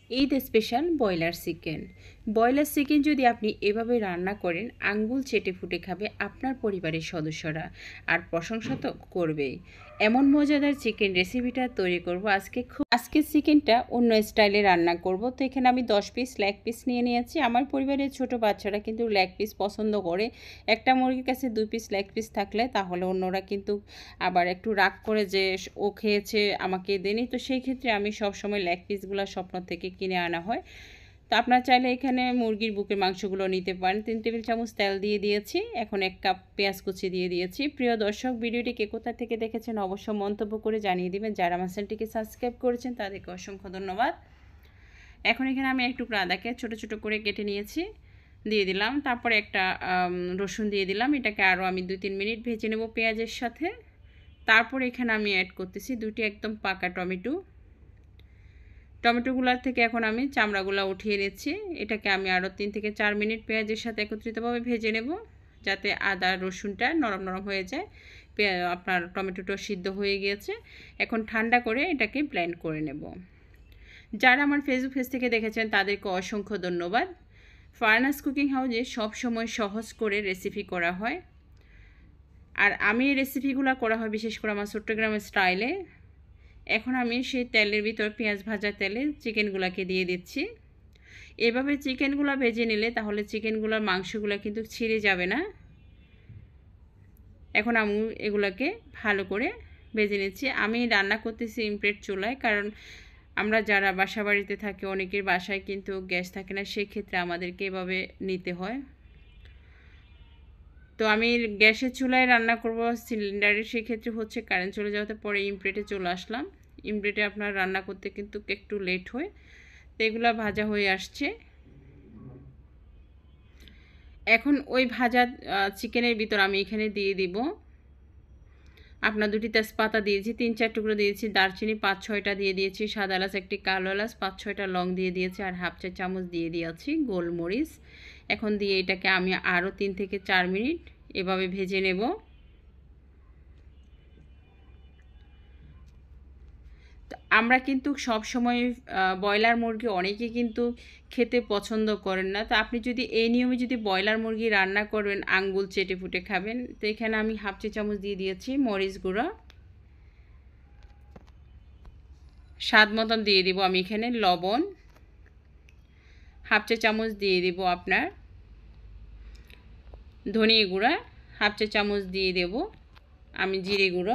Eid special broiler chicken. Broiler chicken যদি আপনি এভাবে রান্না করেন, আঙ্গুল চেটে ফুটে খাবে আপনার পরিবারের সদস্যরা, আর প্রশংসা তো করবেই। এমন মজাদার চিকেন রেসিপিটা তৈরি করব আজকে চিকেনটা অন্য স্টাইলে রান্না করব। তো এখানে আমি 10 পিস লেগ পিস নিয়ে নিয়েছি। আমার পরিবারের ছোট বাচ্চারা কিন্তু লেগ পিস পছন্দ করে। একটা মুরগির কাছে 2 পিস লেগ পিস থাকলে তাহলে অন্যরা কিন্তু আবার একটু রাগ করে যে ও খেয়েছে আমাকে দেনি। তো সেই ক্ষেত্রে আমি সবসময় লেগ পিসগুলো স্বপ্ন থেকে কিনে আনা হয়। তো আপনারা চাইলে এখানে মুরগির বুকের মাংসগুলো নিতে পারেন। 3 টেবিল চামচ তেল দিয়ে দিয়েছি। এখন 1 কাপ পেঁয়াজ কুচি দিয়ে দিয়েছি। প্রিয় দর্শক, ভিডিওটি কে কোথা থেকে দেখেছেন অবশ্য মন্তব্য করে জানিয়ে দিবেন। যারা আমার চ্যানেলটিকে সাবস্ক্রাইব করেছেন তাদেরকে অসংখ্য ধন্যবাদ। এখন এখানে আমি একটু আদাকে ছোট ছোট করে কেটে নিয়েছি, দিয়ে দিলাম। তারপরে একটা রসুন দিয়ে দিলাম। এটাকে আরও আমি 2-3 মিনিট ভেজে নেব পেঁয়াজের সাথে। তারপর এখানে আমি অ্যাড করতেছি 2টি একদম পাকা টমেটো। টমেটোগুলোর থেকে এখন আমি চামড়াগুলো উঠিয়ে নিচ্ছি। এটাকে আমি আরও 3 থেকে 4 মিনিট পেঁয়াজের সাথে একত্রিতভাবে ভেজে নেব, যাতে আদা রসুনটা নরম নরম হয়ে যায়। আপনার টমেটোটা সিদ্ধ হয়ে গিয়েছে। এখন ঠান্ডা করে এটাকে ব্লেন্ড করে নেব। যারা আমার ফেসবুক পেজ থেকে দেখেছেন তাদেরকে অসংখ্য ধন্যবাদ। ফারনাস কুকিং হাউসে সবসময় সহজ করে রেসিপি করা হয়, আর আমি এই রেসিপিগুলো করা হয় বিশেষ করে আমার চট্টগ্রামের স্টাইলে। এখন আমি সেই তেলের ভিতর পেঁয়াজ ভাজা তেলে চিকেনগুলোকে দিয়ে দিচ্ছি। এভাবে চিকেনগুলো ভেজে নিলে তাহলে চিকেনগুলোর মাংসগুলো কিন্তু ছিঁড়ে যাবে না। এখন আমি এগুলোকে ভালো করে ভেজে নিচ্ছি। আমি রান্না করতেছি ইমপ্রেট চুলায়, কারণ আমরা যারা বাসা বাড়িতে থাকি অনেকের বাসায় কিন্তু গ্যাস থাকে না, সেক্ষেত্রে আমাদেরকে এভাবে নিতে হয়। তো আমি গ্যাসের চুলায় রান্না করব সিলিন্ডারে, সেক্ষেত্রে হচ্ছে কারেন্ট চলে যাওয়াতে পরে ইমপ্রেটে চলে আসলাম। ইমপ্রেটে আপনার রান্না করতে কিন্তু একটু লেট হয়। তো এগুলো ভাজা হয়ে আসছে। এখন ওই ভাজা চিকেনের ভিতর আমি এখানে দিয়ে দিব আপনার 2টি তেজপাতা দিয়েছি, 3-4 টুকরো দিয়েছি দারচিনি, 5-6টা দিয়ে দিয়েছি সাদা এলাচ, একটি কালো এলাচ, 5-6টা লং দিয়ে দিয়েছি, আর হাফ চা চামচ দিয়ে দিয়েছি গোলমরিচ। এখন দিয়ে এটাকে আমি আরও 3 থেকে 4 মিনিট এভাবে ভেজে নেব। আমরা কিন্তু সব সময় ব্রয়লার মুরগি অনেকে কিন্তু খেতে পছন্দ করেন না। তো আপনি যদি এই নিয়মে যদি ব্রয়লার মুরগি রান্না করবেন, আঙ্গুল চেটে ফুটে খাবেন। তো এখানে আমি হাফ চা চামচ দিয়ে দিয়েছি মরিচ গুঁড়ো, স্বাদ মতন দিয়ে দিব আমি এখানে লবণ, হাফ চা চামচ দিয়ে দিব আপনার ধনিয়া গুঁড়া, হাফ চা চামচ দিয়ে দেব আমি জিরে গুঁড়ো।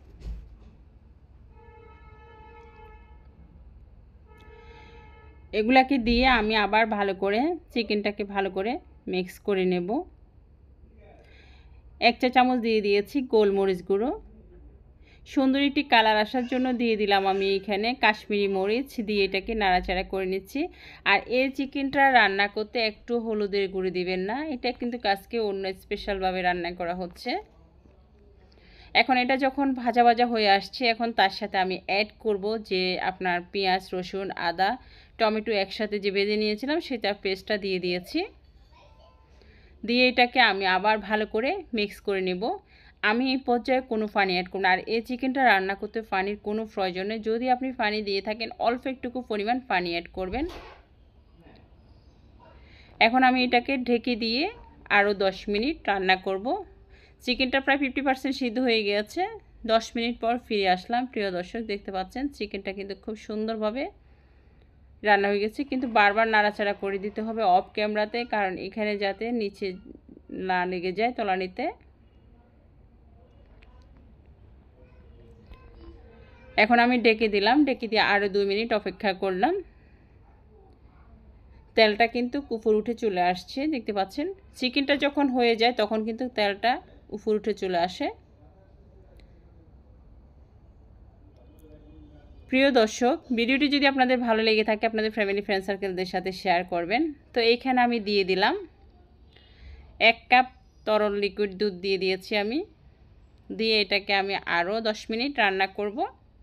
এগুলাকে দিয়ে আমি আবার ভালো করে চিকেনটাকে ভালো করে মিক্স করে নেব। 1 চা চামচ দিয়ে দিয়েছি গোলমরিচ গুঁড়ো। সুন্দর একটি কালার আসার জন্য দিয়ে দিলাম আমি এখানে কাশ্মীরি মরিচ, দিয়ে এটাকে নাড়াচাড়া করে নিচ্ছি। আর এই চিকেনটা রান্না করতে একটু হলুদের গুঁড়ো দিবেন না, এটা কিন্তু আজকে অন্য স্পেশালভাবে রান্না করা হচ্ছে। এখন এটা যখন ভাজা ভাজা হয়ে আসছে, এখন তার সাথে আমি অ্যাড করব যে আপনার পেঁয়াজ রসুন আদা টমেটো একসাথে যে ভেজে নিয়েছিলাম সেটা পেস্টটা দিয়ে দিয়েছি। দিয়ে এটাকে আমি আবার ভালো করে মিক্স করে নেব। আমি এই পর্যায়ে কোনো পানি অ্যাড করব না, আর এই চিকেনটা রান্না করতে পানির কোনো প্রয়োজন নেই। যদি আপনি পানি দিয়ে থাকেন অল্প একটুকু পরিমাণ পানি অ্যাড করবেন। এখন আমি এটাকে ঢেকে দিয়ে আরও 10 মিনিট রান্না করব। চিকেনটা প্রায় 50% সিদ্ধ হয়ে গিয়েছে। 10 মিনিট পর ফিরে আসলাম। প্রিয় দর্শক, দেখতে পাচ্ছেন চিকেনটা কিন্তু খুব সুন্দরভাবে রান্না হয়ে গেছে, কিন্তু বারবার নাড়াচাড়া করে দিতে হবে অফ ক্যামেরাতে, কারণ এখানে যাতে নিচে না লেগে যায় তলানিতে। এখন আমি ডেকে দিলাম, ডেকে দিয়ে আরও 2 মিনিট অপেক্ষা করলাম। তেলটা কিন্তু উপর উঠে চলে আসছে, দেখতে পাচ্ছেন। চিকেনটা যখন হয়ে যায় তখন কিন্তু তেলটা উপর উঠে চলে আসে। প্রিয় দর্শক, ভিডিওটি যদি আপনাদের ভালো লেগে থাকে আপনাদের ফ্যামিলি ফ্রেন্ড সার্কেলদের সাথে শেয়ার করবেন। তো এইখানে আমি দিয়ে দিলাম 1 কাপ তরল লিকুইড দুধ দিয়ে দিয়েছি আমি। দিয়ে এটাকে আমি আরও 10 মিনিট রান্না করব।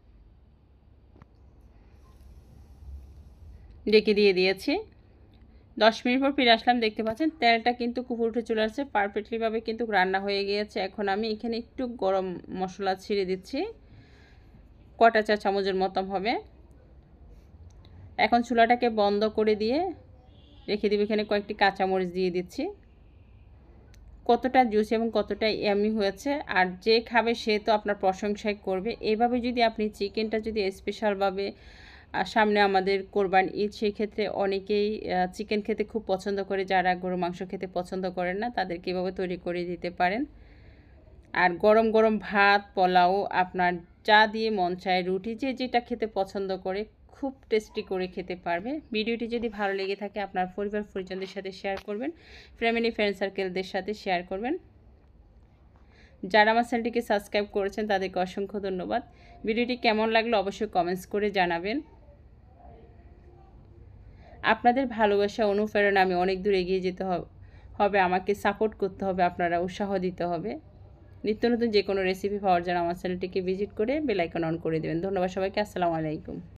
ডেকে দিয়ে দিয়েছি। 10 মিনিট পর ফিরে আসলাম, দেখতে পাচ্ছেন তেলটা কিন্তু উপরে উঠে চলে আসছে, পারফেক্টলিভাবে কিন্তু রান্না হয়ে গিয়েছে। এখন আমি এখানে একটু গরম মশলা ছিঁড়ে দিচ্ছি, কটা চা চামচের মতো হবে। এখন চুলাটাকে বন্ধ করে দিয়ে রেখে দেব। এখানে কয়েকটি কাঁচামরিচ দিয়ে দিচ্ছি। কতটা জুসি এবং কতটা ইয়ামি হয়েছে, আর যে খাবে সে তো আপনার প্রশংসাই করবে। এইভাবে যদি আপনি চিকেনটা যদি স্পেশালভাবে, সামনে আমাদের কোরবান ঈদ, সেই ক্ষেত্রে অনেকেই চিকেন খেতে খুব পছন্দ করে, যারা গরু মাংস খেতে পছন্দ করেন না তাদেরকে এভাবে তৈরি করে দিতে পারেন। আর গরম গরম ভাত, পোলাও, আপনার চা দিয়ে মন চায়, রুটি, যে যেটা খেতে পছন্দ করে খুব টেস্টি করে খেতে পারবে। ভিডিওটি যদি ভালো লেগে থাকে আপনার পরিবার পরিজনদের সাথে শেয়ার করবেন, ফ্যামিলি ফ্রেন্ড সার্কেলদের সাথে শেয়ার করবেন। যারা আমার চ্যানেলটিকে সাবস্ক্রাইব করেছেন তাদেরকে অসংখ্য ধন্যবাদ। ভিডিওটি কেমন লাগলো অবশ্যই কমেন্টস করে জানাবেন। আপনাদের ভালোবাসা, অনুপ্রেরণা আমি অনেক দূর এগিয়ে যেতে হবে, আমাকে সাপোর্ট করতে হবে, আপনারা উৎসাহ দিতে হবে। নিত্য নতুন যে কোনো রেসিপি পাওয়ার জন্য আমার চ্যানেলটিকে ভিজিট করে বেল আইকন অন করে দেবেন। ধন্যবাদ সবাইকে। আসসালামু আলাইকুম।